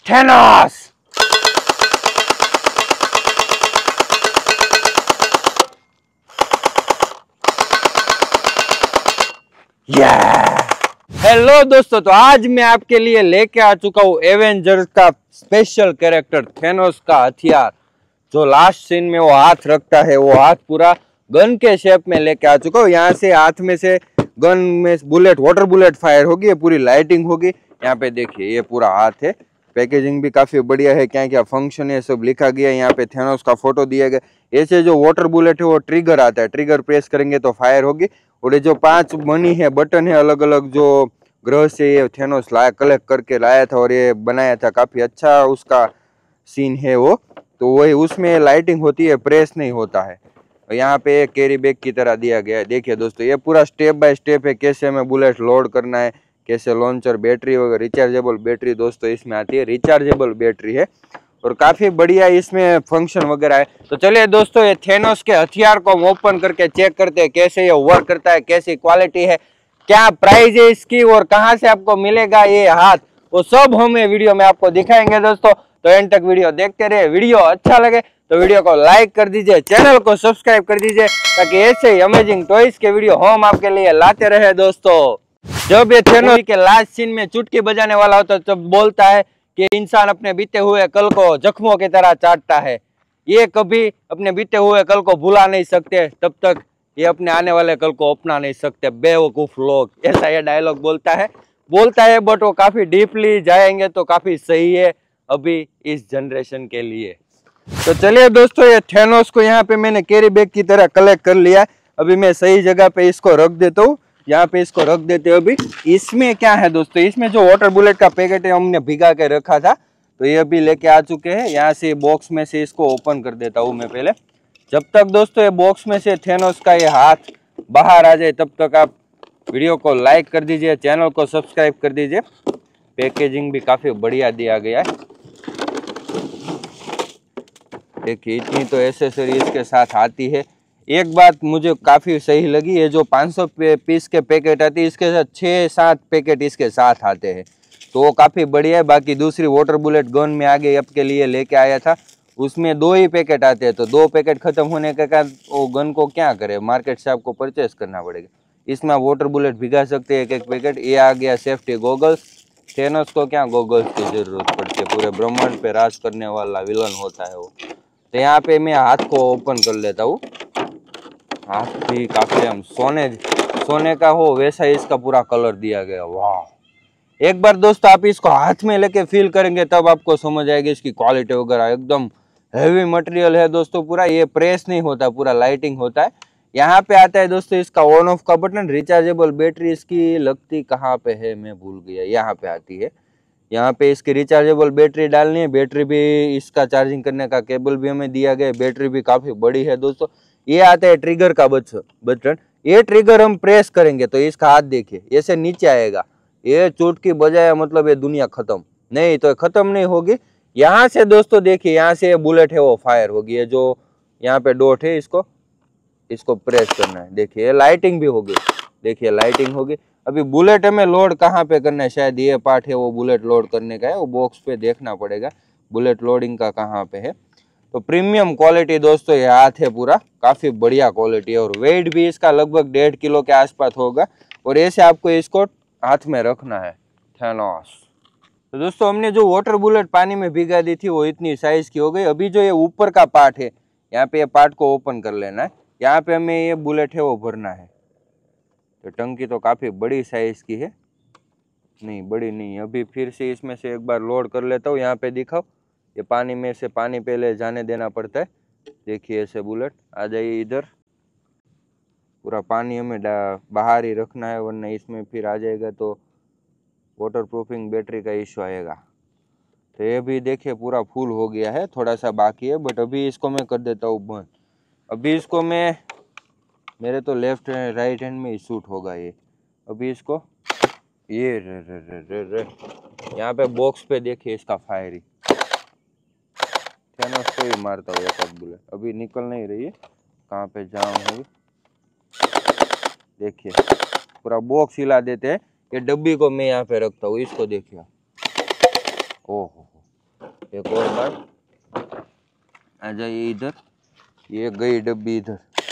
Thanos. Hello दोस्तों, तो आज मैं आपके लिए लेके आ चुका हूँ एवेंजर्स का स्पेशल कैरेक्टर थैनोस का हथियार। जो लास्ट सीन में वो हाथ रखता है, वो हाथ पूरा गन के शेप में लेके आ चुका हूँ। यहाँ से हाथ में से गन में बुलेट, वाटर बुलेट फायर होगी, पूरी लाइटिंग होगी। यहाँ पे देखिए ये पूरा हाथ है। पैकेजिंग भी काफी बढ़िया है, क्या क्या फंक्शन है सब लिखा गया है। यहाँ पे थैनोस का फोटो दिया गया। ऐसे जो वाटर बुलेट है वो ट्रिगर आता है, ट्रिगर प्रेस करेंगे तो फायर होगी। और ये जो 5 मनी है, बटन है, अलग अलग जो ग्रह से ये थैनोस लाया, कलेक्ट करके लाया था और ये बनाया था। काफी अच्छा उसका सीन है वो। तो वही उसमें लाइटिंग होती है, प्रेस नहीं होता है। यहाँ पे कैरी बैग की तरह दिया गया है। देखिए दोस्तों, ये पूरा स्टेप बाय स्टेप है, कैसे हमें बुलेट लोड करना है, कैसे लॉन्चर, बैटरी वगैरह। रिचार्जेबल बैटरी दोस्तों इसमें आती है, रिचार्जेबल बैटरी है और काफी बढ़िया इसमें फंक्शन वगैरह है। तो चलिए दोस्तों, ये थैनोस के हथियार को हम ओपन करके चेक करते हैं कैसे ये वर्क करता है, कैसी क्वालिटी है, क्या प्राइस है इसकी और कहाँ से आपको मिलेगा ये हाथ, वो सब हम ये वीडियो में आपको दिखाएंगे दोस्तों। तो एंड तक वीडियो देखते रहे। वीडियो अच्छा लगे तो वीडियो को लाइक कर दीजिए, चैनल को सब्सक्राइब कर दीजिए, ताकि ऐसे ही अमेजिंग टॉयज के वीडियो हम आपके लिए लाते रहे दोस्तों। जब ये थैनोस के लास्ट सीन में चुटकी बजाने वाला होता है, तब बोलता है कि इंसान अपने बीते हुए कल को जख्मों की तरह चाटता है। ये कभी अपने बीते हुए कल को भुला नहीं सकते, तब तक ये अपने आने वाले कल को अपना नहीं सकते बेवकूफ लोग। ऐसा ये डायलॉग बोलता है, बट वो काफी डीपली जाएंगे तो काफी सही है अभी इस जनरेशन के लिए। तो चलिए दोस्तों, ये थैनोस को यहाँ पे मैंने कैरी बैग की तरह कलेक्ट कर लिया। अभी मैं सही जगह पे इसको रख देता हूँ। यहाँ पे इसको रख देते हैं। अभी इसमें क्या है दोस्तों, इसमें जो वाटर बुलेट का पैकेट है हमने भिगा के रखा था, तो ये अभी लेके आ चुके हैं। यहाँ से बॉक्स में से इसको ओपन कर देता हूँ मैं पहले। जब तक दोस्तों ये बॉक्स में से थैनोस का ये हाथ बाहर आ जाए, तब तक आप वीडियो को लाइक कर दीजिए, चैनल को सब्सक्राइब कर दीजिए। पैकेजिंग भी काफी बढ़िया दिया गया है। देखिए इतनी तो एसेसरी इसके साथ आती है। एक बात मुझे काफी सही लगी, ये जो 500 पीस के पैकेट आती है, इसके साथ 6-7 पैकेट इसके साथ आते हैं, तो वो काफी बढ़िया है। बाकी दूसरी वाटर बुलेट गन में आगे आपके लिए लेके आया था, उसमें 2 ही पैकेट आते हैं। तो 2 पैकेट खत्म होने के कारण वो गन को क्या करे, मार्केट से आपको परचेस करना पड़ेगा। इसमें आप वाटर बुलेट भिगा सकते हैं, एक पैकेट। ये आ गया सेफ्टी गोगल्स। थैनोस को क्या गोगल्स की जरूरत पड़ती है, पूरे ब्रह्मांड पे राज करने वाला विलन होता है वो। तो यहाँ पे मैं हाथ को ओपन कर लेता हूँ। हाथ भी काफी हम सोने का हो वैसा इसका पूरा कलर दिया गया। वाह! एक बार दोस्तों आप इसको हाथ में लेके फील करेंगे तब आपको समझ आएगी इसकी क्वालिटी वगैरह। एकदम हैवी मटेरियल है दोस्तों पूरा। ये प्रेस नहीं होता, पूरा लाइटिंग होता है। यहाँ पे आता है दोस्तों इसका ऑन ऑफ का बटन। रिचार्जेबल बैटरी इसकी लगती कहाँ पे है मैं भूल गया, यहाँ पे आती है। यहाँ पे इसकी रिचार्जेबल बैटरी डालनी है। बैटरी भी इसका चार्जिंग करने का केबल भी हमें दिया गया है। बैटरी भी काफी बड़ी है दोस्तों। ये आता है ट्रिगर का बटन। ये ट्रिगर हम प्रेस करेंगे तो इसका हाथ देखिए ऐसे नीचे आएगा। ये चुटकी बजाया मतलब ये दुनिया खत्म नहीं, तो खत्म नहीं होगी। यहाँ से दोस्तों देखिए, यहाँ से बुलेट है वो फायर होगी। ये जो यहाँ पे डॉट है, इसको प्रेस करना है। देखिए लाइटिंग भी होगी, देखिए लाइटिंग होगी। अभी बुलेट हमें लोड कहाँ पे करना है, शायद ये पार्ट है वो बुलेट लोड करने का है, वो बॉक्स पे देखना पड़ेगा बुलेट लोडिंग का कहाँ पे है। तो प्रीमियम क्वालिटी दोस्तों ये हाथ है पूरा, काफी बढ़िया क्वालिटी है। और वेट भी इसका लगभग 1.5 किलो के आसपास होगा। और ऐसे आपको इसको हाथ में रखना है थैनोस। तो दोस्तों हमने जो वाटर बुलेट पानी में भिगा दी थी वो इतनी साइज की हो गई। अभी जो ये ऊपर का पार्ट है, यहाँ पे ये पार्ट को ओपन कर लेना है। यहाँ पे हमें ये बुलेट है वो भरना है। तो टंकी तो काफी बड़ी साइज की है, नहीं बड़ी नहीं। अभी फिर से इसमें से एक बार लोड कर लेता हूँ। यहाँ पे दिखाओ, ये पानी में से पानी पहले जाने देना पड़ता है। देखिए ऐसे बुलेट आ जाइए इधर। पूरा पानी हमें बाहर ही रखना है, वरना इसमें फिर आ जाएगा तो वाटर प्रूफिंग बैटरी का इश्यू आएगा। तो ये भी देखिए पूरा फुल हो गया है, थोड़ा सा बाकी है, बट अभी इसको मैं कर देता हूँ बंद। अभी इसको मैं, मेरे तो लेफ्ट राइट हैंड में ही शूट होगा ये। अभी इसको ये रे यहाँ पे बॉक्स पे देखिए इसका फायरिंग। थैनोस को ही मारता हूँ एक बुलेट। अभी निकल नहीं रही है, कहाँ पे जाम होगी। देखिए पूरा बॉक्स हिला देते हैं। ये डब्बी को मैं यहाँ पे रखता हूँ, इसको देखिए। ओहो एक और बार आ जाइए इधर, ये गई डब्बी इधर।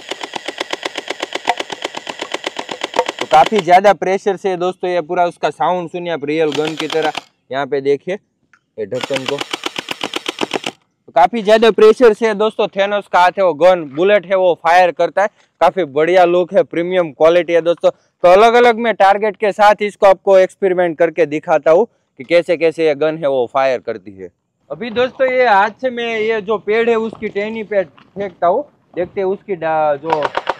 तो काफी ज्यादा प्रेशर से दोस्तों ये पूरा उसका साउंड सुनिए आप रियल गन की तरह। यहाँ पे देखिए ये ढक्कन को, तो काफी ज्यादा प्रेशर से दोस्तों थेनोस का हाथ है वो गन बुलेट है वो फायर करता है। काफी बढ़िया लुक है, प्रीमियम क्वालिटी है दोस्तों। तो अलग अलग मैं टारगेट के साथ इसको आपको एक्सपेरिमेंट करके दिखाता हूँ कि कैसे कैसे ये गन है वो फायर करती है। अभी दोस्तों ये हाथ से मैं ये जो पेड़ है उसकी टहनी पे फेंकता हूँ, देखते हैं उसकी जो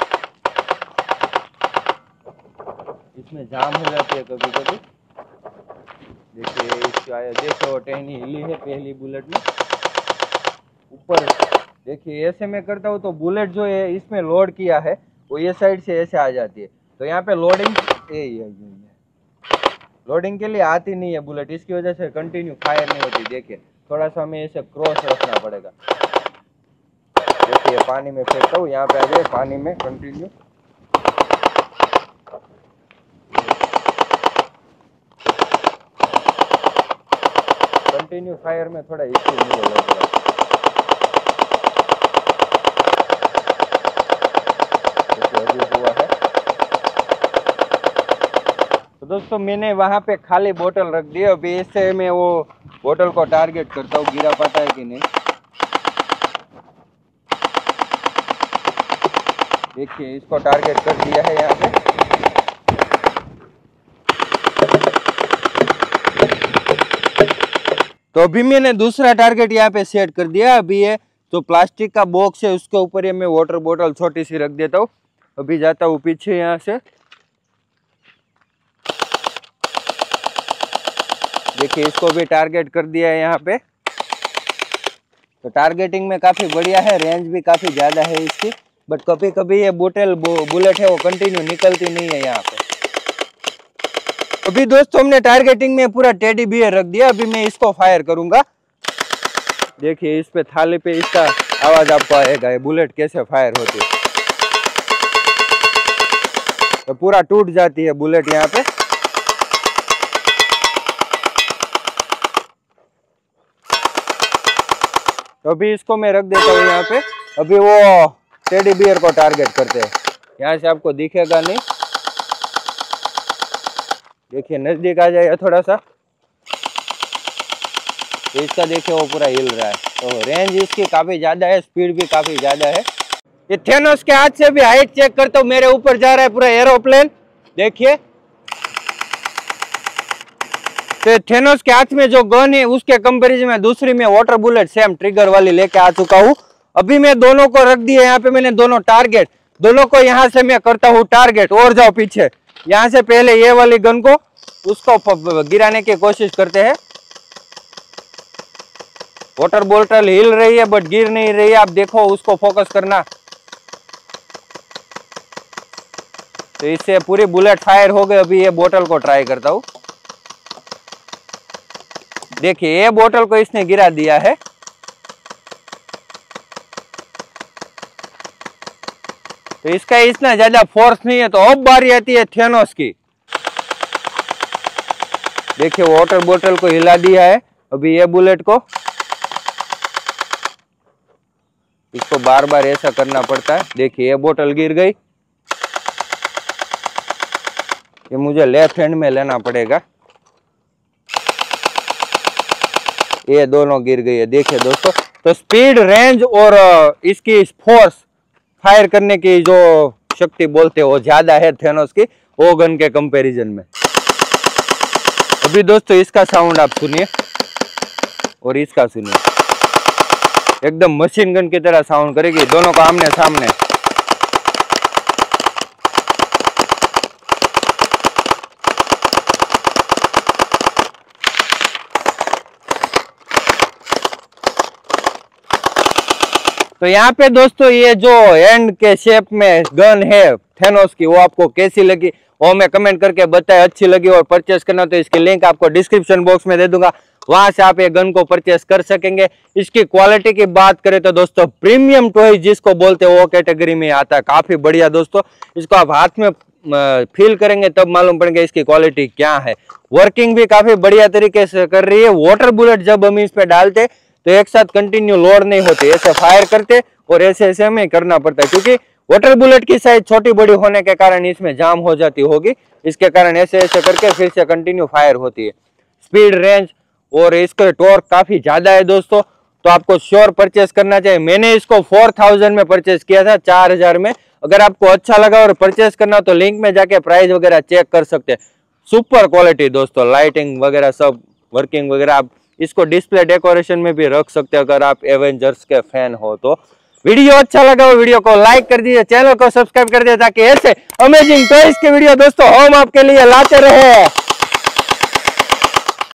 इसमें जाम हो जाती है कभी कभी। देखिए देखो वो टहनी हिली है पहली बुलेट में ऊपर। देखिए ऐसे मैं करता हूँ तो बुलेट जो है इसमें लोड किया है वो ये साइड से ऐसे आ जाती है। तो यहाँ पे लोडिंग के लिए आती नहीं है बुलेट, इसकी वजह से कंटिन्यू फायर नहीं होती। देखिए थोड़ा सा हमें इसे क्रॉस रखना पड़ेगा। देखिए पानी में फेंकता हूँ, यहाँ पे आ जाए पानी में कंटिन्यू। कंटिन्यू फायर में थोड़ा इश्यू नहीं लग रहा। हुआ है तो दोस्तों मैंने वहां पे खाली बोतल रख दी। अभी इससे मैं वो बोतल को टारगेट करता हूँ, गिरा पाता है कि नहीं। देखिए इसको टारगेट कर दिया है यहाँ पे। तो अभी मैंने दूसरा टारगेट यहाँ पे सेट कर दिया। अभी ये जो प्लास्टिक का बॉक्स है उसके ऊपर ये मैं वाटर बोतल छोटी सी रख देता हूँ। अभी जाता हूँ पीछे यहाँ से। देखिए इसको भी टारगेट कर दिया है यहाँ पे। तो टारगेटिंग में काफी बढ़िया है, रेंज भी काफी ज्यादा है इसकी। बट कभी कभी ये बुलेट है वो कंटिन्यू निकलती नहीं है यहाँ पे। अभी दोस्तों हमने टारगेटिंग में पूरा टेडी बियर रख दिया। अभी मैं इसको फायर करूंगा। देखिए इस पे थाली पे इसका आवाज आपको आएगा, ये बुलेट कैसे फायर होती है। तो पूरा टूट जाती है बुलेट यहाँ पे। तो अभी इसको मैं रख देता हूँ यहाँ पे। अभी वो टेडी बियर को टारगेट करते हैं। यहाँ से आपको दिखेगा नहीं, देखिए नजदीक आ जाएगा थोड़ा सा। तो इसका देखिए वो पूरा हिल रहा है। तो रेंज इसकी काफी ज्यादा है, स्पीड भी काफी ज्यादा है। ये थेनोस के हाथ से भी हाइट चेक करता हूँ, मेरे ऊपर जा रहा है पूरा एरोप्लेन। देखिए तो थेनोस के हाथ में जो गन है उसके कंपैरिजन में दूसरी में वाटर बुलेट सेम ट्रिगर वाली लेके आ चुका हूँ। अभी मैं दोनों को रख दिया यहाँ पे, मैंने दोनों टारगेट, दोनों को यहाँ से मैं करता हूँ टारगेट। और जाओ पीछे, यहाँ से पहले ये वाली गन को उसको गिराने की कोशिश करते हैं। वाटर बोतल हिल रही है बट गिर नहीं रही है। आप देखो उसको फोकस करना। तो इससे पूरी बुलेट फायर हो गई। अभी ये बोतल को ट्राई करता हूँ। देखिए ये बोतल को इसने गिरा दिया है। तो इसका इतना ज्यादा फोर्स नहीं है। तो अब बारी आती है थेनोस की। देखिए वाटर बोतल को हिला दिया है। अभी ये बुलेट को इसको बार बार ऐसा करना पड़ता है। देखिए ये बोतल गिर गई। ये मुझे लेफ्ट हैंड में लेना पड़ेगा। ये दोनों गिर गई है। देखिए दोस्तों, तो स्पीड, रेंज और इसकी फोर्स फायर करने की जो शक्ति बोलते हैं वो ज्यादा है थेनोस की वो गन के कंपैरिजन में। अभी दोस्तों इसका साउंड आप सुनिए और इसका सुनिए, एकदम मशीन गन की तरह साउंड करेगी। दोनों को आमने सामने। तो यहाँ पे दोस्तों ये जो एंड के शेप में गन है थेनोस की वो आपको कैसी लगी वो मैं कमेंट करके बताएं। अच्छी लगी और परचेस करना तो इसकी लिंक आपको डिस्क्रिप्शन बॉक्स में दे दूंगा, वहां से आप ये गन को परचेस कर सकेंगे। इसकी क्वालिटी की बात करें तो दोस्तों प्रीमियम टॉय जिसको बोलते हैं वो कैटेगरी में आता है। काफी बढ़िया दोस्तों, इसको आप हाथ में फील करेंगे तब मालूम पड़ेगा इसकी क्वालिटी क्या है। वर्किंग भी काफी बढ़िया तरीके से कर रही है। वाटर बुलेट जब हम इस पे डालते तो एक साथ कंटिन्यू लोड नहीं होती, ऐसे फायर करते और ऐसे हमें करना पड़ता है, क्योंकि वाटर बुलेट की साइज छोटी बड़ी होने के कारण इसमें जाम हो जाती होगी, इसके कारण ऐसे करके फिर से कंटिन्यू फायर होती है। स्पीड, रेंज और इसका टॉर्क काफी ज्यादा है दोस्तों, तो आपको श्योर परचेस करना चाहिए। मैंने इसको 4000 में परचेस किया था, 4000 में। अगर आपको अच्छा लगा और परचेस करना तो लिंक में जाके प्राइस वगैरह चेक कर सकते हैं। सुपर क्वालिटी दोस्तों, लाइटिंग वगैरह सब वर्किंग वगैरह। आप इसको डिस्प्ले डेकोरेशन में भी रख सकते हैं अगर आप एवेंजर्स के फैन हो तो। वीडियो अच्छा लगा हो वीडियो को लाइक कर दीजिए, चैनल को सब्सक्राइब कर दीजिए, ताकि ऐसे अमेजिंग टॉयज के वीडियो दोस्तों हम आपके लिए लाते रहे।